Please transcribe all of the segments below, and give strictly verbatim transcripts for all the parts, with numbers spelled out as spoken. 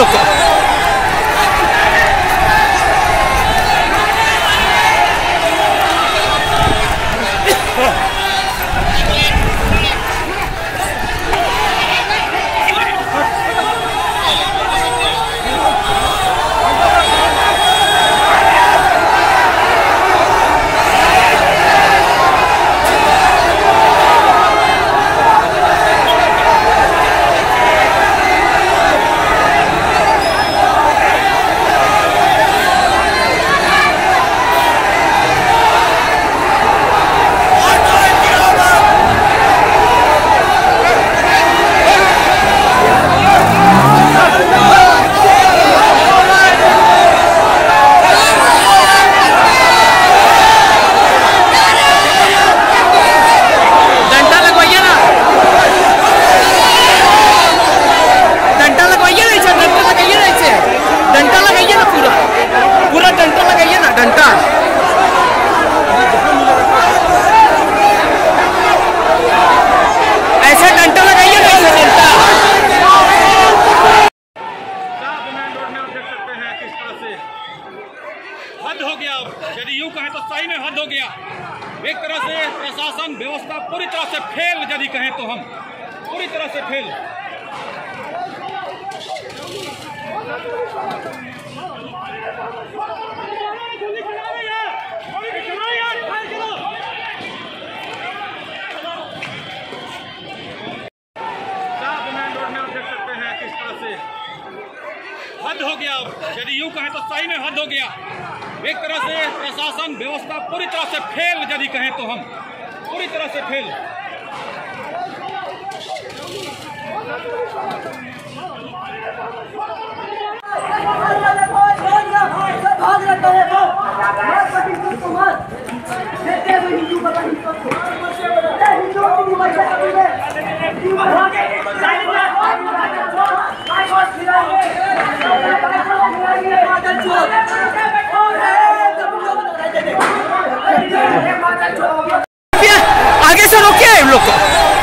लोग को। हद हो गया। यदि यूं कहें तो सही में हद हो गया। एक तरह से प्रशासन व्यवस्था पूरी तरह से फेल, यदि कहें तो हम पूरी तरह से फेल। हद हो गया। यदि यूं कहें तो सही में हद हो गया। एक तरह से प्रशासन व्यवस्था पूरी तरह से फेल, यदि कहें तो हम पूरी तरह से फेल। आगे से रोकिए इन लोग को।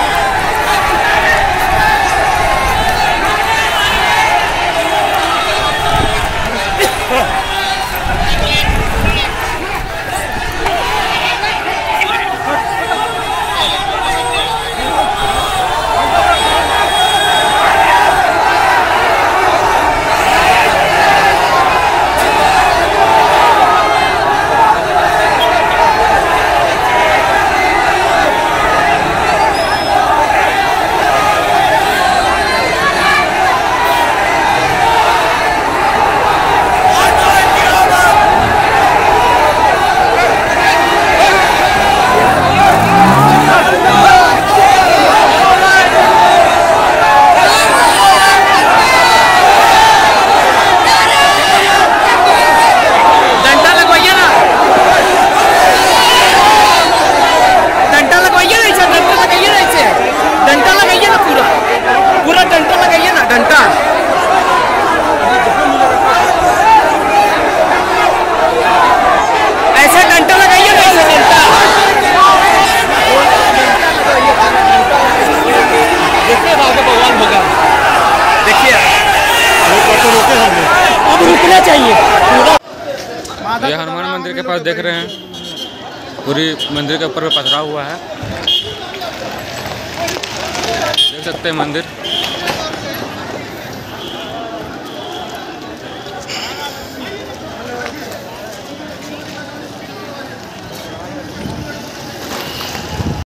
अब रुकना चाहिए। ये हनुमान मंदिर के पास देख रहे हैं, पूरी मंदिर के ऊपर पथरा हुआ है, देख सकते हैं मंदिर।